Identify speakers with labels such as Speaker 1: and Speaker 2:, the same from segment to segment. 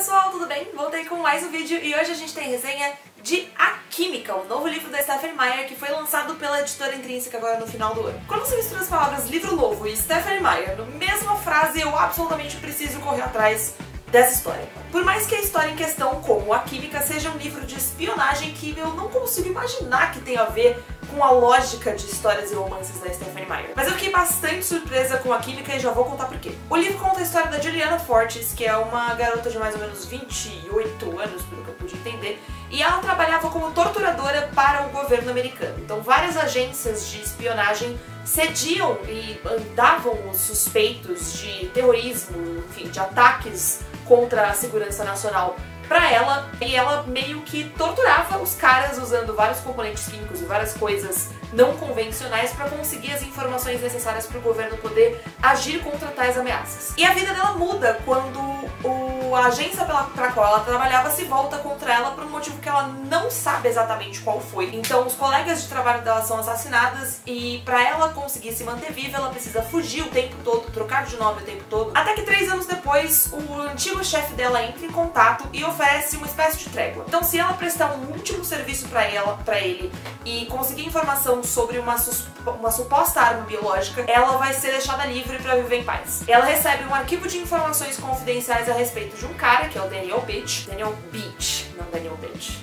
Speaker 1: pessoal, tudo bem? Voltei com mais um vídeo e hoje a gente tem resenha de A Química, o novo livro da Stephenie Meyer que foi lançado pela editora Intrínseca agora no final do ano. Quando você mistura as palavras livro novo e Stephenie Meyer na mesma frase, eu absolutamente preciso correr atrás dessa história. Por mais que a história em questão, como A Química, seja um livro de espionagem que eu não consigo imaginar que tenha a ver com a lógica de histórias e romances da Stephenie Meyer. Mas eu fiquei bastante surpresa com A Química e já vou contar por quê. O livro conta a história da Juliana Fortes, que é uma garota de mais ou menos 28 anos, pelo que eu pude entender, e ela trabalhava como torturadora para o governo americano. Então várias agências de espionagem cediam e davam os suspeitos de terrorismo, enfim, de ataques contra a segurança nacional pra ela, e ela meio que torturava os caras usando vários componentes químicos e várias coisas não convencionais pra conseguir as informações necessárias pro governo poder agir contra tais ameaças. E a vida dela muda quando a agência pra qual ela trabalhava se volta contra ela por um motivo que ela não sabe exatamente qual foi. Então os colegas de trabalho dela são assassinados e pra ela conseguir se manter viva ela precisa fugir o tempo todo, trocar de nome o tempo todo, até que 3 anos depois o antigo chefe dela entra em contato e oferece uma espécie de trégua. Então se ela prestar um último serviço pra ele e conseguir informação sobre uma suposta arma biológica, ela vai ser deixada livre pra viver em paz. Ela recebe um arquivo de informações confidenciais a respeito de um cara, que é o Daniel Beach, não Daniel Beach.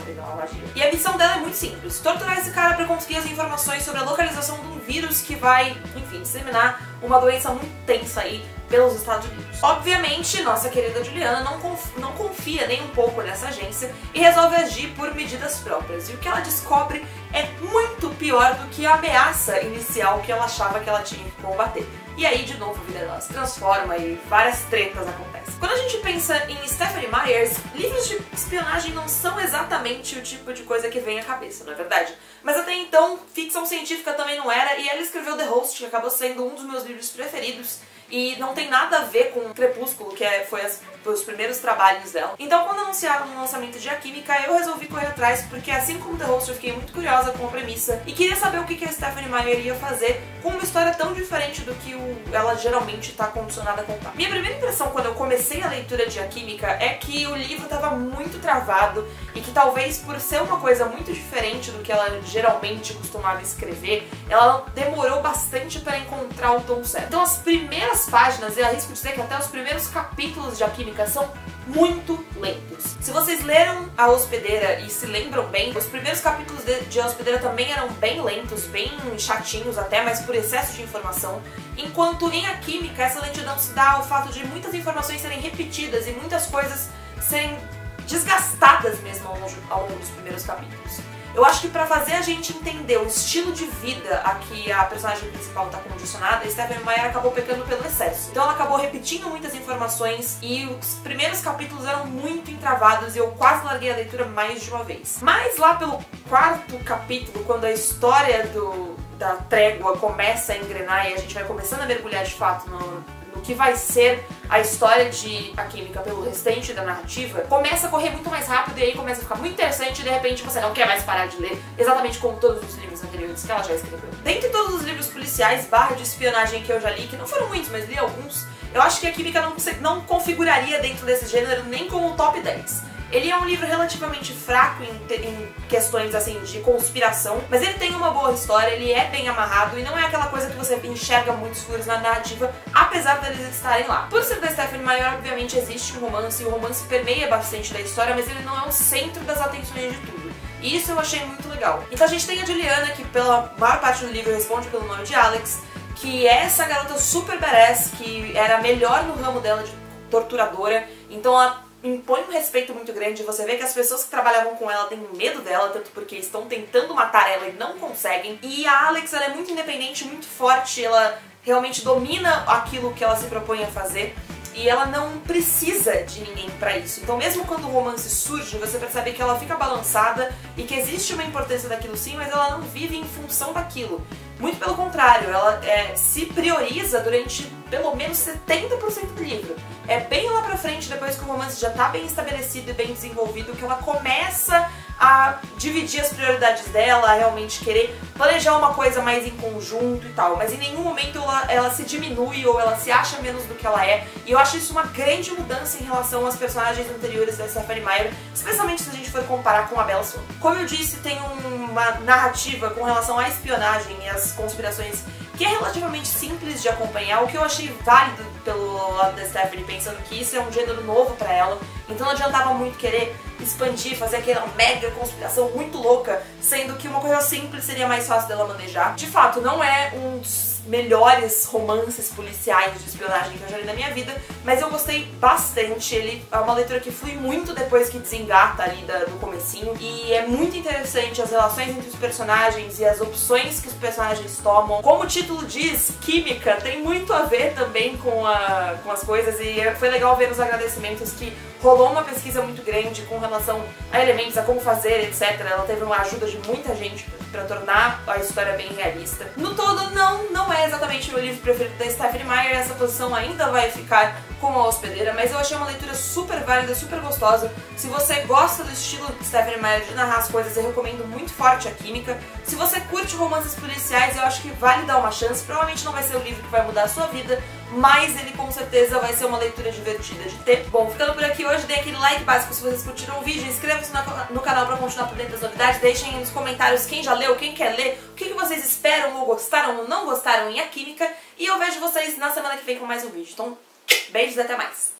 Speaker 1: E a missão dela é muito simples: torturar esse cara pra conseguir as informações sobre a localização de um vírus que vai, enfim, disseminar uma doença muito tensa aí pelos Estados Unidos. Obviamente, nossa querida Juliana não confia nem um pouco nessa agência e resolve agir por medidas próprias. E o que ela descobre é muito pior do que a ameaça inicial que ela achava que ela tinha que combater. E aí, de novo, a vida dela se transforma e várias tretas acontecem. Quando a gente pensa em Stephenie Meyer, livros de espionagem não são exatamente o tipo de coisa que vem à cabeça, não é verdade? Mas até então, ficção científica também não era, e ela escreveu The Host, que acabou sendo um dos meus livros preferidos, e não tem nada a ver com Crepúsculo, que foi os primeiros trabalhos dela. Então quando anunciaram o lançamento de A Química, eu resolvi correr atrás, porque assim como The Host eu fiquei muito curiosa com a premissa e queria saber o que a Stephenie Meyer ia fazer com uma história tão diferente do que ela geralmente está condicionada a contar. Minha primeira impressão quando eu comecei a leitura de A Química é que o livro estava muito travado e que talvez por ser uma coisa muito diferente do que ela geralmente costumava escrever, ela demorou bastante para encontrar o tom certo. Então as primeiras páginas, eu arrisco dizer que até os primeiros capítulos de A Química são muito lentos. Se vocês leram A Hospedeira e se lembram bem, os primeiros capítulos de A Hospedeira também eram bem lentos, bem chatinhos até, mas por excesso de informação, enquanto em A Química essa lentidão se dá ao fato de muitas informações serem repetidas e muitas coisas serem desgastadas mesmo ao longo dos primeiros capítulos. Eu acho que pra fazer a gente entender o estilo de vida a que a personagem principal tá condicionada, a Stephenie Meyer acabou pecando pelo excesso. Então ela acabou repetindo muitas informações e os primeiros capítulos eram muito entravados e eu quase larguei a leitura mais de uma vez. Mas lá pelo 4º capítulo, quando a história da trégua começa a engrenar e a gente vai começando a mergulhar de fato no que vai ser a história de A Química pelo restante da narrativa, começa a correr muito mais rápido e aí começa a ficar muito interessante e de repente você não quer mais parar de ler, exatamente como todos os livros anteriores que ela já escreveu. Dentre todos os livros policiais / de espionagem que eu já li, que não foram muitos, mas li alguns, eu acho que A Química não configuraria dentro desse gênero nem como o top 10. Ele é um livro relativamente fraco em questões assim de conspiração, mas ele tem uma boa história, ele é bem amarrado e não é aquela coisa que você enxerga muitos furos na narrativa, apesar deles estarem lá. Por ser da Stephenie Meyer, obviamente existe um romance, e o romance permeia bastante da história, mas ele não é o centro das atenções de tudo. E isso eu achei muito legal. Então a gente tem a Juliana, que pela maior parte do livro responde pelo nome de Alex, que é essa garota super badass, que era melhor no ramo dela de torturadora, então ela impõe um respeito muito grande. Você vê que as pessoas que trabalhavam com ela têm medo dela, tanto porque estão tentando matar ela e não conseguem. E a Alex, ela é muito independente, muito forte, ela realmente domina aquilo que ela se propõe a fazer. E ela não precisa de ninguém pra isso. Então mesmo quando o romance surge, você percebe que ela fica balançada e que existe uma importância daquilo sim, mas ela não vive em função daquilo. Muito pelo contrário, ela se prioriza durante pelo menos 70% do livro. É bem lá pra frente, depois que o romance já tá bem estabelecido e bem desenvolvido, que ela começa a dividir as prioridades dela, a realmente querer planejar uma coisa mais em conjunto e tal, mas em nenhum momento ela se diminui ou ela se acha menos do que ela é, e eu acho isso uma grande mudança em relação às personagens anteriores da Stephenie Meyer, especialmente se a gente for comparar com a Bella Swan. Como eu disse, tem uma narrativa com relação à espionagem e às conspirações que é relativamente simples de acompanhar, o que eu achei válido pelo lado da Stephenie, pensando que isso é um gênero novo pra ela, então não adiantava muito querer expandir, fazer aquela mega conspiração muito louca, sendo que uma coisa simples seria mais fácil dela manejar. De fato, não é um dos melhores romances policiais de espionagem que eu já li na minha vida, mas eu gostei bastante. Ele é uma leitura que flui muito depois que desengata ali do comecinho, e é muito interessante as relações entre os personagens e as opções que os personagens tomam. Como o título diz, química, tem muito a ver também com as coisas, e foi legal ver nos agradecimentos que rolou uma pesquisa muito grande com relação a elementos, a como fazer, etc. Ela teve uma ajuda de muita gente pra tornar a história bem realista. No todo, não é exatamente o meu livro preferido da Stephenie Meyer, essa posição ainda vai ficar com A Hospedeira, mas eu achei uma leitura super válida, super gostosa. Se você gosta do estilo Stephenie Meyer de narrar as coisas, eu recomendo muito forte A Química. Se você curte romances policiais, eu acho que vale dar uma chance. Provavelmente não vai ser o livro que vai mudar a sua vida, mas ele com certeza vai ser uma leitura divertida de ter. Bom, ficando por aqui hoje, dê aquele like básico se vocês curtiram o vídeo, inscreva-se no canal pra continuar por dentro das novidades, deixem aí nos comentários quem já leu, quem quer ler, o que vocês esperam ou gostaram ou não gostaram em A Química, e eu vejo vocês na semana que vem com mais um vídeo. Então, beijos e até mais!